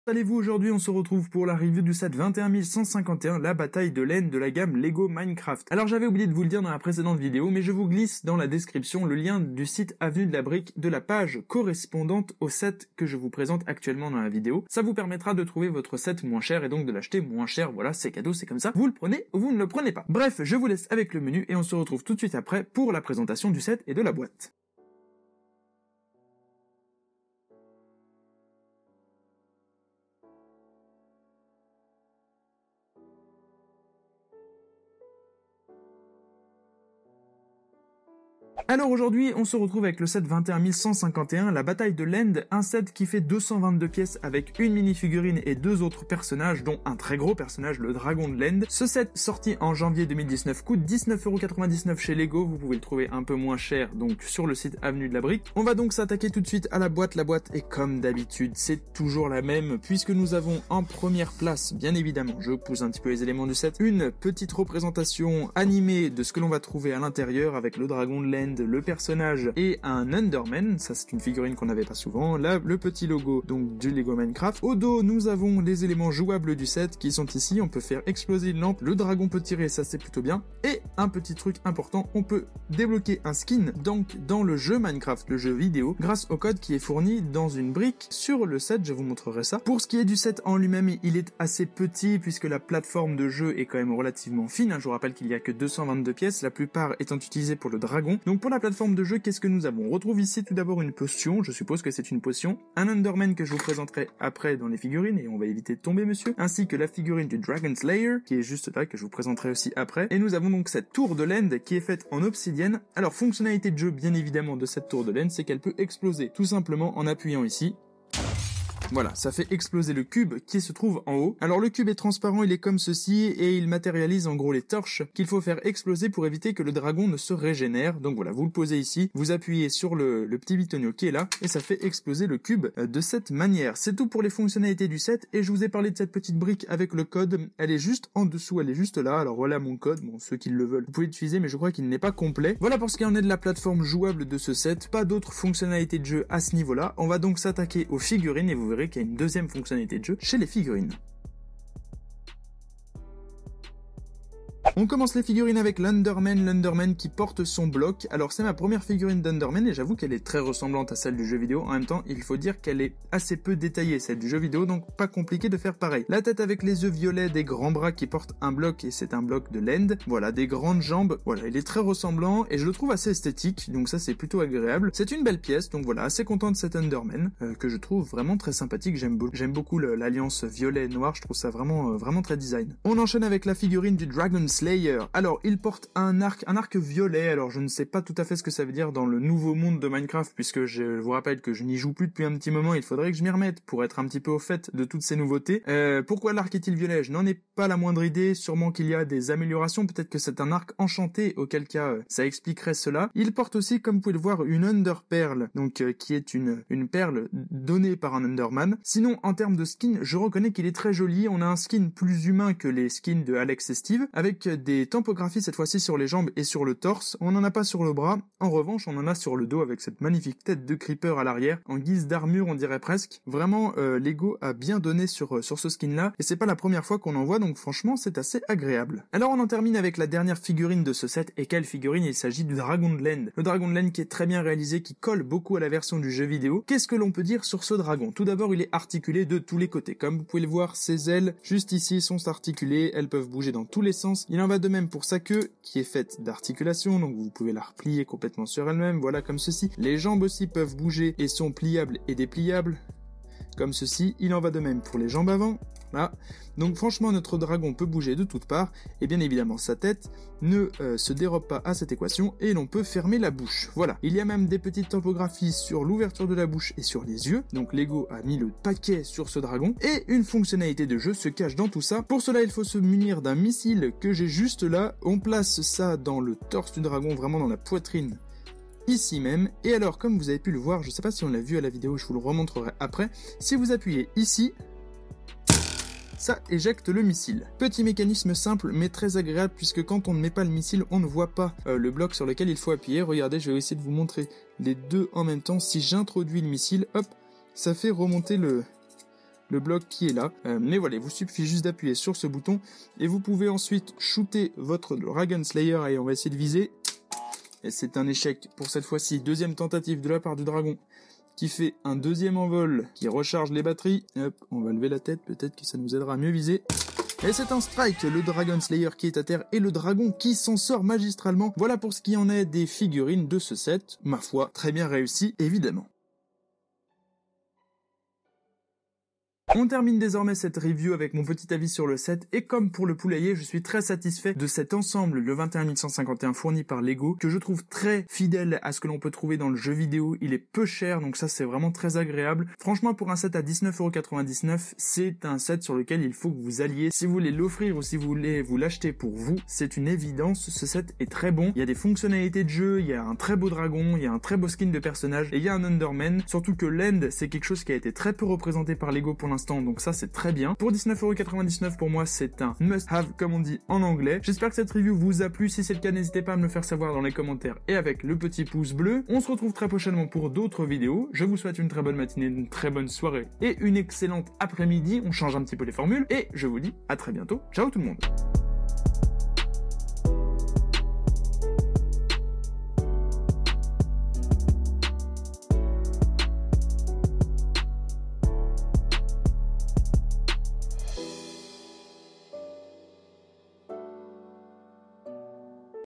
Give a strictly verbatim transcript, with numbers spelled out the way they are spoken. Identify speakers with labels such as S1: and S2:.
S1: Allez-vous, aujourd'hui on se retrouve pour la review du set vingt et un mille cent cinquante et un, la bataille de laine de la gamme Lego Minecraft. Alors j'avais oublié de vous le dire dans la précédente vidéo, mais je vous glisse dans la description le lien du site Avenue de la Brique de la page correspondante au set que je vous présente actuellement dans la vidéo. Ça vous permettra de trouver votre set moins cher et donc de l'acheter moins cher. Voilà, c'est cadeau, c'est comme ça. Vous le prenez ou vous ne le prenez pas. Bref, je vous laisse avec le menu et on se retrouve tout de suite après pour la présentation du set et de la boîte. Alors aujourd'hui, on se retrouve avec le set vingt et un mille cent cinquante et un, la bataille de l'End, un set qui fait deux cent vingt-deux pièces avec une mini-figurine et deux autres personnages, dont un très gros personnage, le dragon de l'End. Ce set, sorti en janvier deux mille dix-neuf, coûte dix-neuf euros quatre-vingt-dix-neuf chez Lego, vous pouvez le trouver un peu moins cher, donc sur le site Avenue de la Brique. On va donc s'attaquer tout de suite à la boîte. La boîte est comme d'habitude, c'est toujours la même, puisque nous avons en première place, bien évidemment, je pousse un petit peu les éléments du set, une petite représentation animée de ce que l'on va trouver à l'intérieur, avec le dragon de l'End, le personnage et un Enderman, ça c'est une figurine qu'on n'avait pas souvent. Là, le petit logo donc du Lego Minecraft. Au dos, nous avons les éléments jouables du set qui sont ici. On peut faire exploser une lampe, le dragon peut tirer, ça c'est plutôt bien. Et un petit truc important, on peut débloquer un skin donc dans le jeu Minecraft, le jeu vidéo, grâce au code qui est fourni dans une brique sur le set. Je vous montrerai ça. Pour ce qui est du set en lui-même, il est assez petit puisque la plateforme de jeu est quand même relativement fine. Je vous rappelle qu'il n'y a que deux cent vingt-deux pièces, la plupart étant utilisées pour le dragon. Donc pour la plateforme de jeu, qu'est-ce que nous avons? On retrouve ici tout d'abord une potion, je suppose que c'est une potion, un Enderman que je vous présenterai après dans les figurines, et on va éviter de tomber monsieur, ainsi que la figurine du Dragon Slayer, qui est juste là, que je vous présenterai aussi après, et nous avons donc cette tour de l'End qui est faite en obsidienne. Alors fonctionnalité de jeu bien évidemment de cette tour de l'End, c'est qu'elle peut exploser tout simplement en appuyant ici. Voilà, ça fait exploser le cube qui se trouve en haut. Alors le cube est transparent, il est comme ceci, et il matérialise en gros les torches qu'il faut faire exploser pour éviter que le dragon ne se régénère. Donc voilà, vous le posez ici, vous appuyez sur le, le petit bitonio qui est là, et ça fait exploser le cube de cette manière. C'est tout pour les fonctionnalités du set, et je vous ai parlé de cette petite brique avec le code. Elle est juste en dessous, elle est juste là. Alors voilà mon code, bon ceux qui le veulent, vous pouvez l'utiliser, mais je crois qu'il n'est pas complet. Voilà pour ce qui en est de la plateforme jouable de ce set. Pas d'autres fonctionnalités de jeu à ce niveau-là. On va donc s'attaquer aux figurines, et vous verrez qu'il y a une deuxième fonctionnalité de jeu chez les figurines. On commence les figurines avec l'Enderman, l'Enderman qui porte son bloc. Alors c'est ma première figurine d'Enderman et j'avoue qu'elle est très ressemblante à celle du jeu vidéo. En même temps, il faut dire qu'elle est assez peu détaillée, celle du jeu vidéo, donc pas compliqué de faire pareil. La tête avec les yeux violets, des grands bras qui portent un bloc, et c'est un bloc de l'End. Voilà, des grandes jambes. Voilà, il est très ressemblant et je le trouve assez esthétique, donc ça c'est plutôt agréable. C'est une belle pièce, donc voilà, assez content de cet Enderman, euh, que je trouve vraiment très sympathique. J'aime be j'aime beaucoup l'alliance violet-noir, je trouve ça vraiment, euh, vraiment très design. On enchaîne avec la figurine du Dragon Slayer. Alors, il porte un arc, un arc violet. Alors, je ne sais pas tout à fait ce que ça veut dire dans le nouveau monde de Minecraft, puisque je vous rappelle que je n'y joue plus depuis un petit moment. Il faudrait que je m'y remette pour être un petit peu au fait de toutes ces nouveautés. Euh, pourquoi l'arc est-il violet? Je n'en ai pas la moindre idée. Sûrement qu'il y a des améliorations. Peut-être que c'est un arc enchanté, auquel cas euh, ça expliquerait cela. Il porte aussi, comme vous pouvez le voir, une Ender Pearl, donc euh, qui est une une perle donnée par un Enderman. Sinon, en termes de skin, je reconnais qu'il est très joli. On a un skin plus humain que les skins de Alex et Steve, avec des tampographies cette fois-ci sur les jambes et sur le torse. On n'en a pas sur le bras. En revanche, on en a sur le dos avec cette magnifique tête de creeper à l'arrière, en guise d'armure, on dirait presque. Vraiment, euh, Lego a bien donné sur, euh, sur ce skin-là, et c'est pas la première fois qu'on en voit, donc franchement, c'est assez agréable. Alors, on en termine avec la dernière figurine de ce set, et quelle figurine? Il s'agit du dragon de l'End. Le dragon de l'End qui est très bien réalisé, qui colle beaucoup à la version du jeu vidéo. Qu'est-ce que l'on peut dire sur ce dragon? Tout d'abord, il est articulé de tous les côtés. Comme vous pouvez le voir, ses ailes, juste ici, sont articulées, elles peuvent bouger dans tous les sens. Il en va de même pour sa queue, qui est faite d'articulation, donc vous pouvez la replier complètement sur elle-même, voilà, comme ceci. Les jambes aussi peuvent bouger et sont pliables et dépliables, comme ceci. Il en va de même pour les jambes avant, là. Donc franchement, notre dragon peut bouger de toutes parts, et bien évidemment sa tête ne euh, se dérobe pas à cette équation, et l'on peut fermer la bouche. Voilà, il y a même des petites topographies sur l'ouverture de la bouche et sur les yeux, donc Lego a mis le paquet sur ce dragon, et une fonctionnalité de jeu se cache dans tout ça. Pour cela, il faut se munir d'un missile que j'ai juste là. On place ça dans le torse du dragon, vraiment dans la poitrine, ici même. Et alors, comme vous avez pu le voir, je sais pas si on l'a vu à la vidéo, je vous le remontrerai après, si vous appuyez ici, ça éjecte le missile. Petit mécanisme simple mais très agréable, puisque quand on ne met pas le missile, on ne voit pas euh, le bloc sur lequel il faut appuyer. Regardez, je vais essayer de vous montrer les deux en même temps. Si j'introduis le missile, hop, ça fait remonter le, le bloc qui est là. Euh, mais voilà, il vous suffit juste d'appuyer sur ce bouton et vous pouvez ensuite shooter votre Dragon Slayer. Et on va essayer de viser. Et c'est un échec pour cette fois-ci. Deuxième tentative de la part du dragon qui fait un deuxième envol, qui recharge les batteries. Hop, on va lever la tête, peut-être que ça nous aidera à mieux viser. Et c'est un strike, le Dragon Slayer qui est à terre et le dragon qui s'en sort magistralement. Voilà pour ce qui en est des figurines de ce set. Ma foi, très bien réussi, évidemment. On termine désormais cette review avec mon petit avis sur le set, et comme pour le poulailler, je suis très satisfait de cet ensemble, le vingt et un mille cent cinquante et un fourni par Lego, que je trouve très fidèle à ce que l'on peut trouver dans le jeu vidéo. Il est peu cher, donc ça c'est vraiment très agréable. Franchement, pour un set à dix-neuf euros quatre-vingt-dix-neuf, c'est un set sur lequel il faut que vous alliez. Si vous voulez l'offrir ou si vous voulez vous l'acheter pour vous, c'est une évidence, ce set est très bon. Il y a des fonctionnalités de jeu, il y a un très beau dragon, il y a un très beau skin de personnage, et il y a un Underman, surtout que l'End, c'est quelque chose qui a été très peu représenté par Lego pour l'instant, donc ça c'est très bien. Pour dix-neuf euros quatre-vingt-dix-neuf, pour moi c'est un must-have comme on dit en anglais. J'espère que cette review vous a plu. Si c'est le cas, n'hésitez pas à me le faire savoir dans les commentaires et avec le petit pouce bleu. On se retrouve très prochainement pour d'autres vidéos. Je vous souhaite une très bonne matinée, une très bonne soirée et une excellente après-midi. On change un petit peu les formules et je vous dis à très bientôt. Ciao tout le monde.